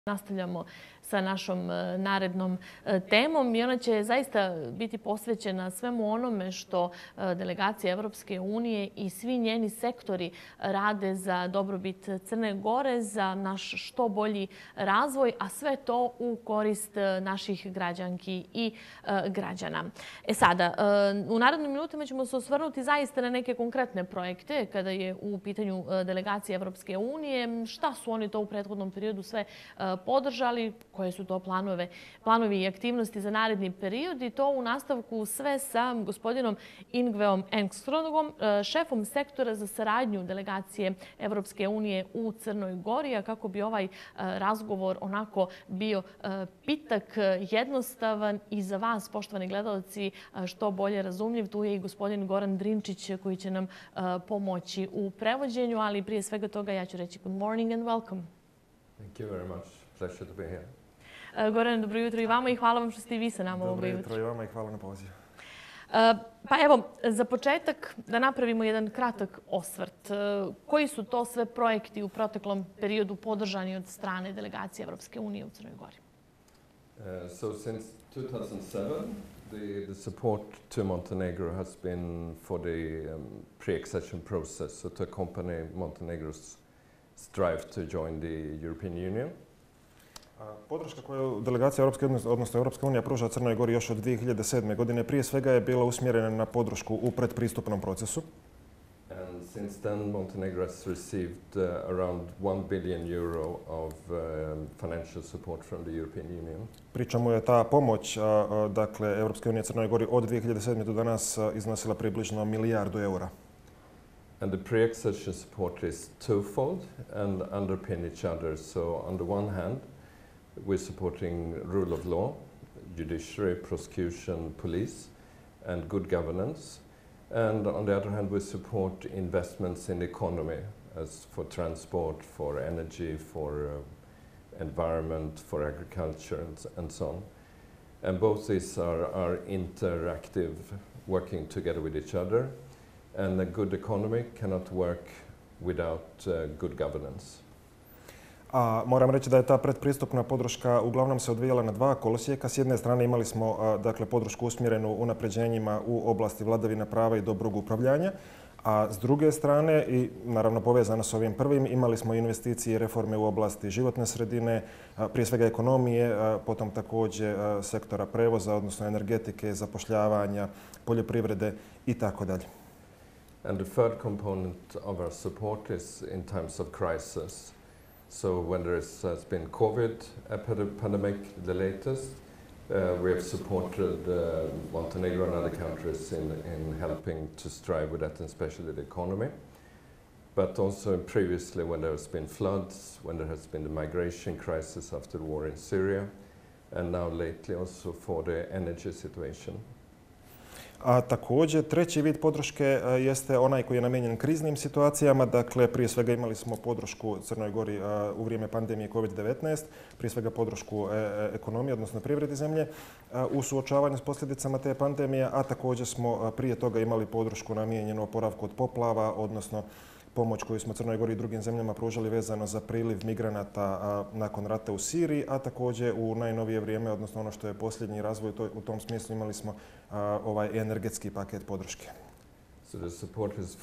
Nastavljamo sa našom narednom temom i ona će zaista biti posvećena svemu onome što delegacija Evropske unije i svi njeni sektori rade za dobrobit Crne Gore, za naš što bolji razvoj, a sve to u korist naših građanki i građana. Sada, u narednim minutama ćemo se osvrnuti zaista na neke konkretne projekte kada je u pitanju delegacija Evropske unije. Šta su oni to u prethodnom periodu sve podržali, koje su to planovi i aktivnosti za naredni period i to u nastavku sve sa gospodinom Ingveom Engströmom, šefom sektora za saradnju delegacije Evropske unije u Crnoj Gori, a kako bi ovaj razgovor onako bio pitak, jednostavan i za vas, poštovani gledalci, što bolje razumljiv. Tu je i gospodin Goran Drinčić koji će nam pomoći u prevođenju, ali prije svega toga ja ću reći good morning and welcome. Thank you very much. Pleasure to be here. Goran, dobro jutro i vama i hvala vam što ste i vi sa nama ovoga jutra. Dobro jutro i vama i hvala na pozivu. Pa evo, za početak da napravimo jedan kratak osvrt. Koji su to sve projekti u proteklom periodu podržani od strane delegacije Evropske unije u Crnoj Gori? So since 2007, the support to Montenegro has been for the pre-accession process, so to accompany Montenegro's strive to join the European Union. Podrška koju delegacija Europske odnosno Europska unija pruža Crnoj Gori još od 2007. godine prije svega je bila usmjerena na podršku u predpristupnom procesu. And since then Montenegro has received around 1 billion euro of financial support from the European Union. Pri čemu je ta pomoć dakle Europske unije Crnoj Gori od 2007. do danas iznosila približno milijardu eura. And the pre-accession support is twofold and underpin each other. So on the one hand, we're supporting rule of law, judiciary, prosecution, police, and good governance. And on the other hand, we support investments in the economy, as for transport, for energy, for environment, for agriculture, and so on. And both these are interactive, working together with each other. And a good economy cannot work without good governance. Moram reći da je ta predpristupna podrška uglavnom se odvijala na dva kolosijeka. S jedne strane imali smo dakle, podršku usmjerenu unapređenjima u oblasti vladavine prava i dobrog upravljanja, a s druge strane, i naravno povezano s ovim prvim, imali smo investicije i reforme u oblasti životne sredine, prije svega ekonomije, potom također sektora prevoza, odnosno energetike, zapošljavanja, poljoprivrede i tako dalje. And the third component of our support is in times of crisis. So when there has been COVID pandemic, the latest, we have supported Montenegro and other countries in helping to strive with that, and especially the economy. But also previously when there has been floods, when there has been the migration crisis after the war in Syria, and now lately also for the energy situation. A također, treći vid podrške jeste onaj koji je namijenjen kriznim situacijama. Dakle, prije svega imali smo podršku Crnoj Gori u vrijeme pandemije COVID-19, prije svega podršku ekonomije, odnosno privredi zemlje, u suočavanju s posljedicama te pandemije, a također smo prije toga imali podršku namijenjenu oporavku od poplava, odnosno pomoć koju smo Crnoj Gori i drugim zemljama pružali vezano za priliv migranata nakon rata u Siriji, a također u najnovije vrijeme, odnosno ono što je posljednji razvoj, u tom smislu imali smo ovaj energetski paket podrške. So the support is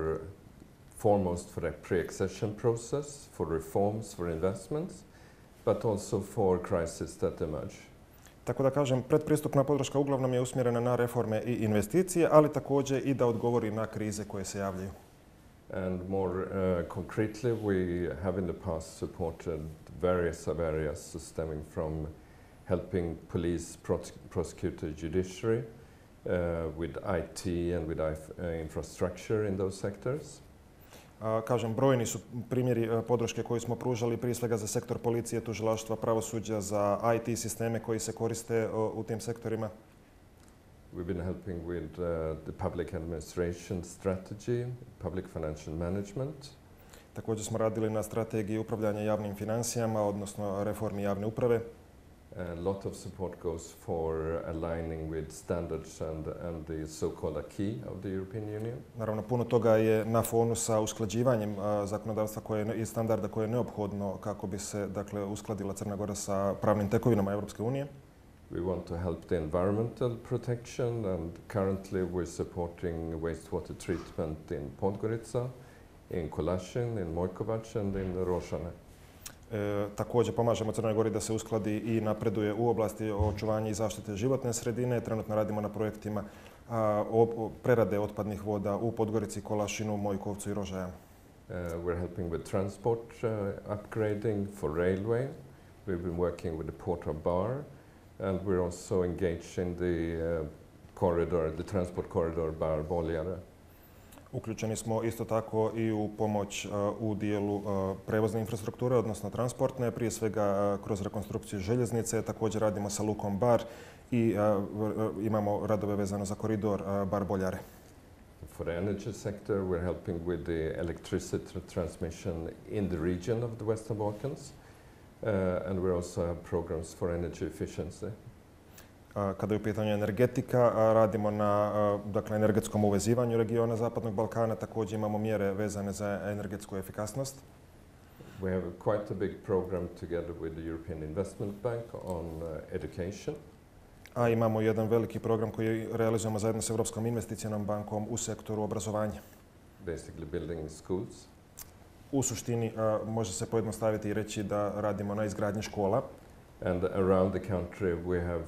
foremost for the pre-accession process, for reforms, for investments, but also for crises that emerge. Tako da kažem, predpristupna podrška uglavnom je usmjerena na reforme i investicije, ali također i da odgovori na krize koje se javljaju. And more concretely, we have in the past supported various areas stemming from helping police, prosecutor, judiciary, with IT and with infrastructure in those sectors. Kažem, brojni su primjeri podrške koju smo pružali prije svega za sektor policije, tužilaštva, pravosuđa, za IT sisteme koji se koriste u tim sektorima. We've been helping with the public administration strategy, public financial management. Također smo radili na strategiji upravljanja javnim financijama, odnosno reformi javne uprave. A lot of support goes for aligning with standards and the so-called acquis of the European Union. Naravno, puno toga je na fonu sa usklađivanjem zakonodavstva i standarda koje je neophodno kako bi se dakle, uskladila Crna Gora sa pravnim tekovinama Europske unije. We want to help the environmental protection, and currently we're supporting wastewater treatment in Podgorica, in Kolašin, in Mojkovac and in Rožane. Također pomažemo Crnoj Gori da se uskladi i napreduje u oblasti očuvanja i zaštite životne sredine. Trenutno radimo na projektima prerade otpadnih voda u Podgorici, Kolašinu, Mojkovcu i Rožajama. We're helping with transport upgrading for railway. We've been working with the port of Bar, and we're also engaged in the transport corridor Bar-Boljare. Uključeni smo isto tako i u pomoć u dijelu prevozne infrastrukture, odnosno transportne, prije svega kroz rekonstrukciju željeznice. Također radimo sa lukom Bar i imamo radove vezano za koridor Bar-Boljare. For the energy sector, we're helping with the electricity transmission in the region of the Western Balkans, and we also have programs for energy efficiency. Kada je u pitanju energetika, radimo na dakle, energetskom uvezivanju regiona Zapadnog Balkana. Također imamo mjere vezane za energetsku efikasnost. We have quite a big program together with the European Investment Bank on education. A imamo jedan veliki program koji realizujemo zajedno s Europskom investicionom bankom u sektoru obrazovanja. Basically building schools. U suštini može se pojednostaviti i reći da radimo na izgradnji škola. And around the country we have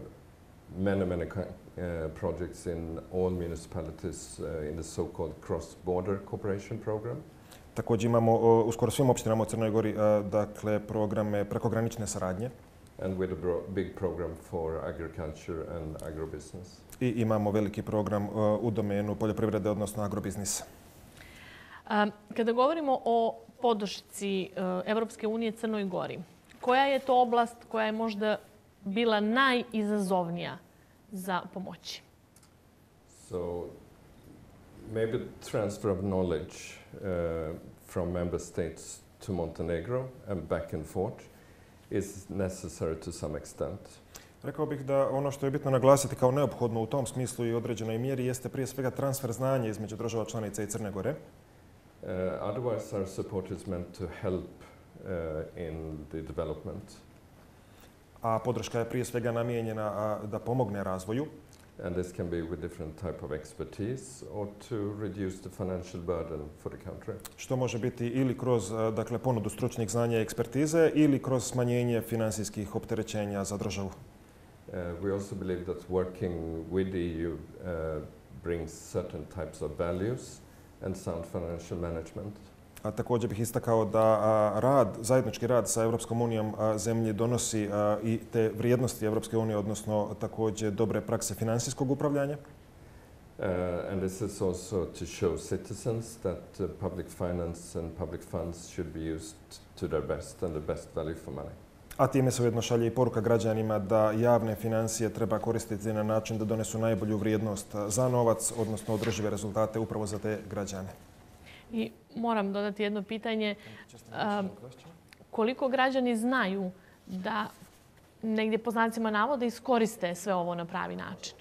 many projects in all municipalities in the so-called cross-border cooperation program. Također imamo u skoro svim opštinama u Crnoj Gori dakle, programe prekogranične saradnje. And with a big program for agriculture and agrobusiness. I imamo veliki program u domenu poljoprivrede, odnosno agrobiznisa. Kada govorimo o podršci Evropske unije Crnoj Gori, koja je to oblast koja je možda bila najizazovnija za pomoći? So maybe transfer of knowledge from member states to Montenegro and back and forth is necessary to some extent. Rekao bih da ono što je bitno naglasiti kao neophodno u tom smislu i određenoj mjeri jeste prije svega transfer znanja između država članica i Crne Gore. Otherwise our support is meant to help in the development. A podrška je prije svega namijenjena da pomogne razvoju. And this can be with different type of expertise or to reduce the financial burden for the country. Što može biti ili kroz dakle, ponudu stručnih znanja i ekspertize ili kroz smanjenje financijskih opterećenja za državu. We also believe that working with the EU brings certain types of values and sound financial management. A također bih istakao da zajednički rad sa Europskom unijom zemlji donosi i te vrijednosti Europske unije, odnosno također dobre prakse financijskog upravljanja. And this is also to show citizens that public finance and public funds should be used to their best and the best value for money. A time se ujedno šalje i poruka građanima da javne financije treba koristiti na način da donesu najbolju vrijednost za novac, odnosno održive rezultate upravo za te građane. I moram dodati jedno pitanje. Koliko građani znaju da negdje po znacima navoda iskoriste sve ovo na pravi način?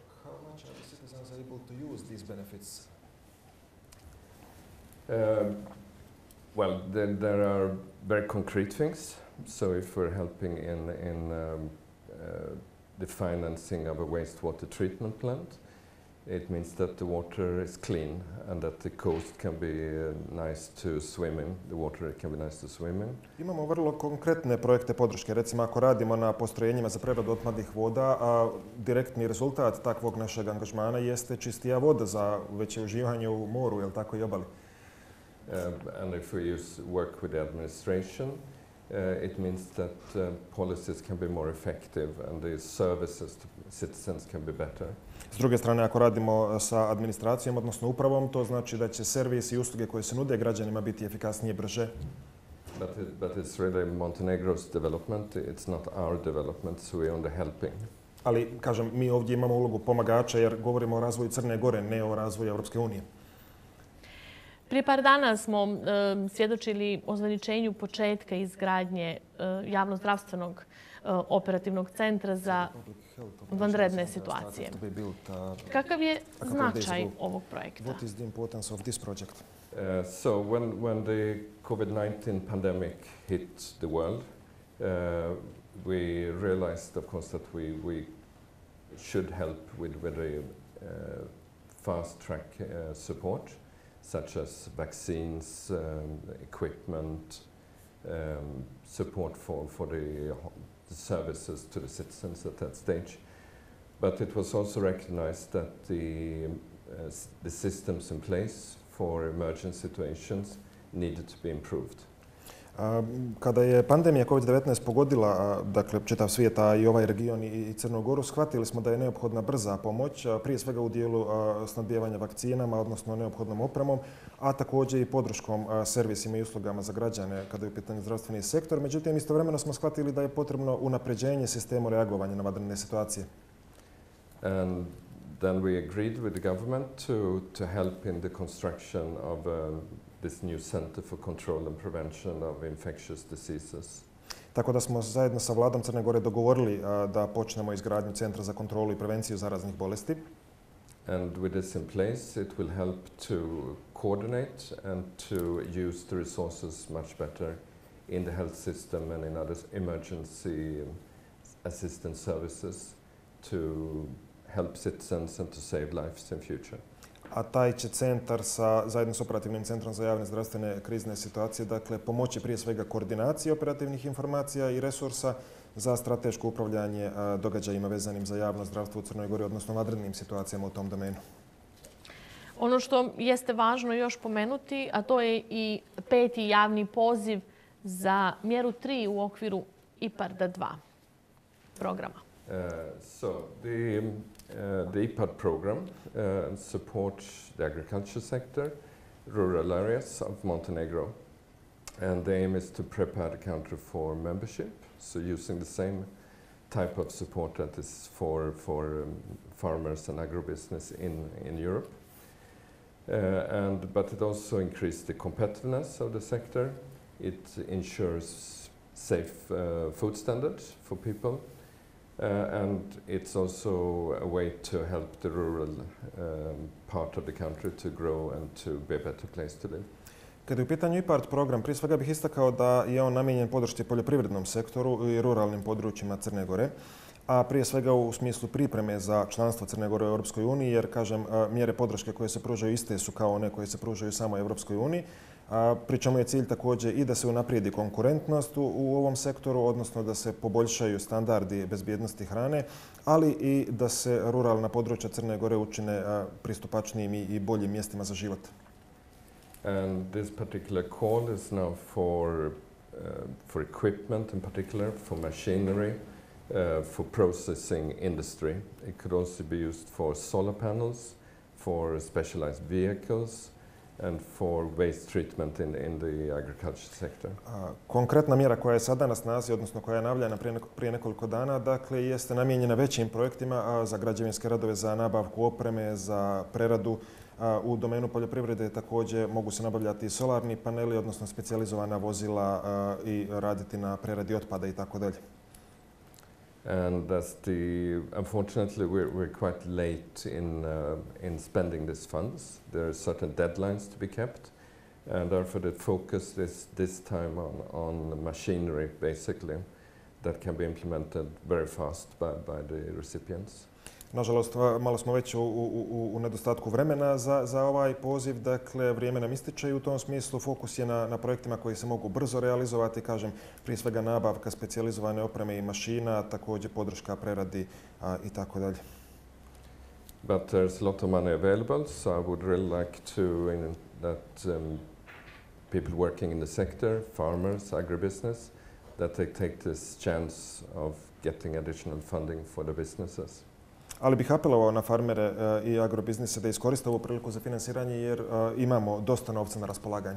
Well, there are very concrete things. So if we're helping in the financing of a wastewater treatment plant, it means that the water is clean and that the coast can be nice to swim in. The water can be nice to swim in. Imamo vrlo konkretne projekte podrške. Recimo, ako radimo na postrojenjima za preradu otpadnih voda, a direktni rezultat takvog našeg angažmana jeste čistija voda za veće uživanje u moru, jel tako, i obali. And if we work with the administration, it means that policies can be more effective and the services to citizens can be better. S druge strane, ako radimo sa administracijom, odnosno upravom, to znači da će servis i usluge koje se nude građanima biti efikasnije i brže. But it's really Montenegro's development, it's not our development, so we're only helping. Ali, kažem, mi ovdje imamo ulogu pomagača jer govorimo o razvoju Crne Gore, ne o razvoju Europske unije. Prije par dana smo svjedočili ozvaničenju početka izgradnje javno-zdravstvenog operativnog centra za vanredne situacije. Kakav je značaj ovog projekta? What is the importance of this project? So when the COVID-19 pandemic hit the world, we realized, of course, that we should help with very fast-track support, such as vaccines, equipment, support for the services to the citizens at that stage. But it was also recognized that the systems in place for emergency situations needed to be improved. Kada je pandemija COVID-19 pogodila dakle, čitav svijet, a i ovaj region i Crnu Goru, shvatili smo da je neophodna brza pomoć, prije svega u dijelu snabdijevanja vakcinama, odnosno neophodnom opremom, a također i podrškom servisima i uslugama za građane kada je u pitanju zdravstveni sektor. Međutim, istovremeno smo shvatili da je potrebno unapređenje sistema reagovanja na vanredne situacije. And then we agreed with the government to help in the construction of this new Center for Control and Prevention of Infectious Diseases. Tako da smo zajedno sa vladom Crne Gore dogovorili da počnemo izgradnju Centra za kontrolu i prevenciju zaraznih bolesti. And with this in place, it will help to coordinate and to use the resources much better in the health system and in other emergency assistance services to help citizens and to save lives in future. A taj će centar zajedno s operativnim centrom za javne zdravstvene krizne situacije dakle, pomoći prije svega koordinaciji operativnih informacija i resursa za strateško upravljanje događajima vezanim za javno zdravstvo u Crnoj Gori, odnosno vanrednim situacijama u tom domenu. Ono što jeste važno još pomenuti, a to je i 5. javni poziv za mjeru 3 u okviru IPARD-a 2 programa. The IPARD program supports the agriculture sector, rural areas of Montenegro, and the aim is to prepare the country for membership, so using the same type of support that is for farmers and agribusiness in Europe. But it also increased the competitiveness of the sector. It ensures safe food standards for people. And it's also a way to help the rural part of the country to grow and to be a better place to live. Kada je u pitanju IPARD program, prije svega bih istakao da je on namijenjen podršci poljoprivrednom sektoru i ruralnim područjima Crne Gore, a prije svega u smislu pripreme za članstvo Crne Gore u Europskoj uniji, jer, kažem, mjere podrške koje se pružaju iste su kao one koje se pružaju samoj Europskoj uniji. Pri čemu je cilj također i da se unaprijedi konkurentnost u ovom sektoru, odnosno da se poboljšaju standardi bezbjednosti hrane, ali i da se ruralna područja Crne Gore učine pristupačnijim i boljim mjestima za život. And this particular call is now for equipment in particular, for machinery, for processing industry. It could also be used for solar panels, for specialized vehicles, and for waste treatment in the agriculture sector. Konkretna mjera koja je sada na snazi, odnosno koja je najavljena prije nekoliko dana, dakle, jeste namijenjena većim projektima za građevinske radove, za nabavku opreme, za preradu. U domenu poljoprivrede također mogu se nabavljati solarni paneli, odnosno specijalizovana vozila i raditi na preradi otpada i tako dalje. And unfortunately, we're quite late in spending these funds. There are certain deadlines to be kept, and therefore the focus is this time on machinery, basically, that can be implemented very fast by the recipients. Nažalost, malo smo već u nedostatku vremena za ovaj poziv. Dakle, vrijeme nam ističe i u tom smislu fokus je na projektima koji se mogu brzo realizovati. Kažem, prije svega nabavka specijalizovane opreme i mašina, također podrška preradi i tako dalje. But there's a lot of money available, so I would really like that people working in the sector, farmers, agribusiness, that they take this chance of getting additional funding for the businesses. Ali bih apelovao na farmere i agrobiznise da iskoriste ovu priliku za finansiranje jer imamo dosta novca na raspolaganju.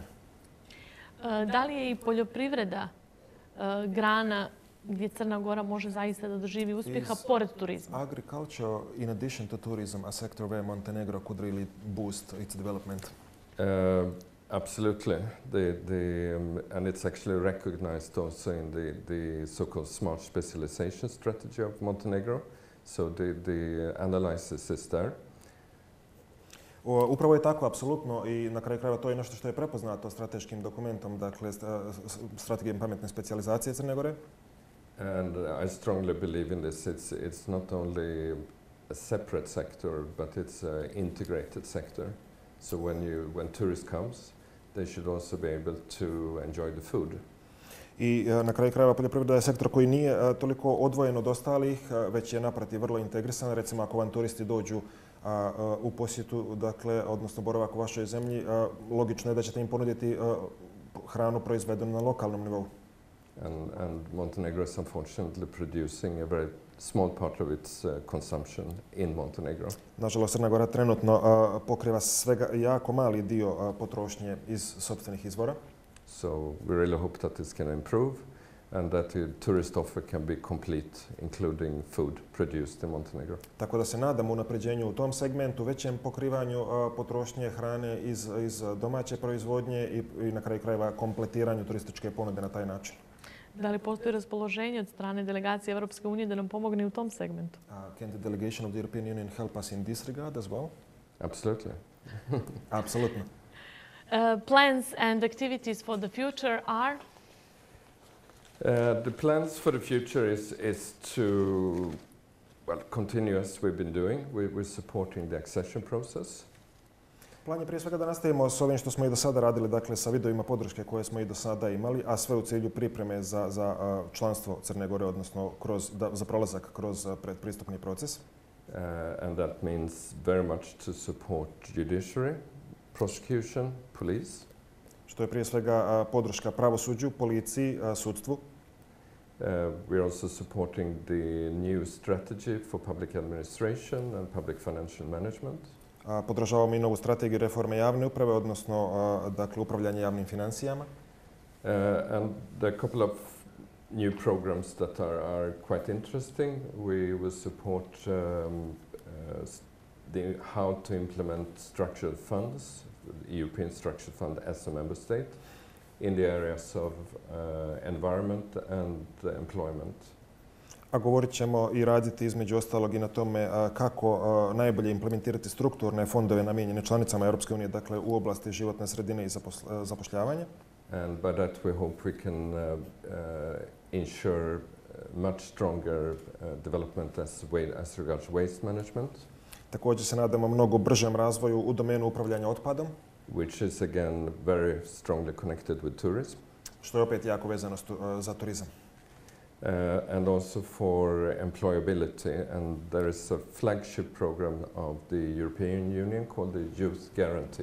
Da li je i poljoprivreda grana gdje Crna Gora može zaista da doživi uspjeha pored turizma? Agriculture, in addition to tourism, a sector where Montenegro could really boost its development? Absolutely. And it's actually recognized also in the so-called smart specialization strategy of Montenegro. So the analysis is there. Upravo je tako, apsolutno, i na kraju krajeva to je nešto što je prepoznato strateškim dokumentom, dakle strategijom pametne specijalizacije Crne Gore. And I strongly believe in this. It's not only a separate sector, but it's an integrated sector. So when tourist comes, they should also be able to enjoy the food. I na kraju krajeva poljoprivreda je sektor koji nije toliko odvojen od ostalih, već je naprotiv vrlo integrisan. Recimo ako vam turisti dođu u posjetu, dakle, odnosno boravak u vašoj zemlji, logično je da ćete im ponuditi hranu proizvedenu na lokalnom nivou. And Montenegro is unfortunately producing a very small part of its consumption in Montenegro. Nažalost, Crna Gora trenutno pokriva svega jako mali dio potrošnje iz sopstvenih izvora. So we really hope that this can improve and that the tourist offer can be complete, including food produced in Montenegro. Tako da se nadamo unapređenju u tom segmentu, većem pokrivanju potrošnje hrane iz domaće proizvodnje i na kraju krajeva kompletiranju turističke ponude na taj način. Da li postoji raspoloženje od strane delegacije Europske unije da nam pomogne u tom segmentu? Can the delegation of the European Union help us in this regard as well? Absolutely. Apsolutno. Plans and activities for the future are? The plans for the future is to continue as we've been doing. We're supporting the accession process. Plan je prije svega da nastavimo s ovim što smo i do sada radili, dakle sa videovima podrške koje smo i do sada imali, a sve u cilju pripreme za članstvo Crne Gore, odnosno za prolazak kroz predpristupni proces. And that means very much to support judiciary, prosecution, police. Što je prije svega podrška pravosuđu, policiji, sudstvu. We're also supporting the new strategy for public administration and public financial management. Podržavamo i novu strategiju reforme javne uprave, odnosno dakle, upravljanje javnim financijama. And there are a couple of new programs that are quite interesting. We will support how to implement structured funds, the European Structured Fund as a member state, in the areas of environment and employment. A govorit ćemo i raditi između ostalog i na tome kako najbolje implementirati strukturne fondove namijenjene članicama Europske unije, dakle u oblasti životne sredine i zapošljavanja. And by that we hope we can ensure much stronger development as regards waste management. Također se nadamo mnogo bržem razvoju u domenu upravljanja otpadom. Which is again very strongly connected with tourism. Što je opet jako vezano za turizam. And also for employability, and there is a flagship program of the European Union called the Youth Guarantee.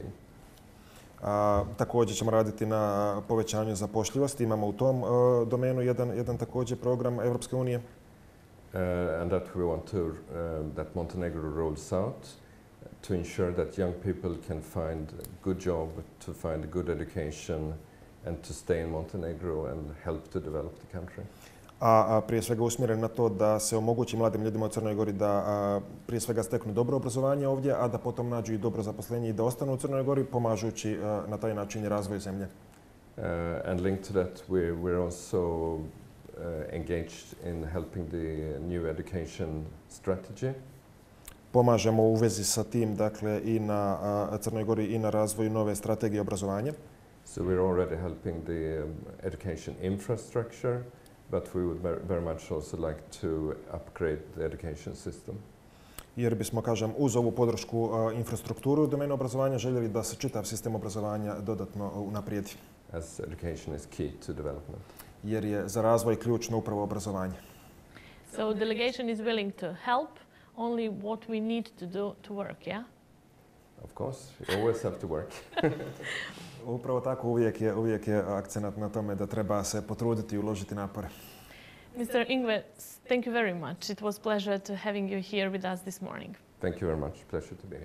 Također ćemo raditi na povećanju zapošljivosti. Imamo u tom domenu jedan također program Europske unije. And that we want to, that Montenegro rolls out to ensure that young people can find a good job, to find a good education and to stay in Montenegro and help to develop the country. A prije svega usmjeren na to da se omogući mladim ljudima u Crnoj Gori da prije svega steknu dobro obrazovanje ovdje, a da potom nađu i dobro zaposlenje i da ostanu u Crnoj Gori, pomažući na taj način i razvoj zemlje. And linked to that, we're also engaged in helping the new education strategy. Pomažemo u vezi sa tim, dakle, i na Crnoj Gori i na razvoju nove strategije obrazovanja. So we're already helping the education infrastructure, but we would very much also like to upgrade the education system. Jer bismo, kažem, uz ovu podršku infrastrukturu u domenu obrazovanja željeli da se čitav sistem obrazovanja dodatno unaprijedi. As education is key to development. Jer je za razvoj ključno upravo obrazovanje. So delegation is willing to help, only what we need to do to work, yeah? Of course, you always have to work. Upravo tako, uvijek je akcenat na tome da treba se potruditi i uložiti napore. Mr. Ingve, thank you very much. It was a pleasure to having you here with us this morning. Thank you very much. Pleasure to be here.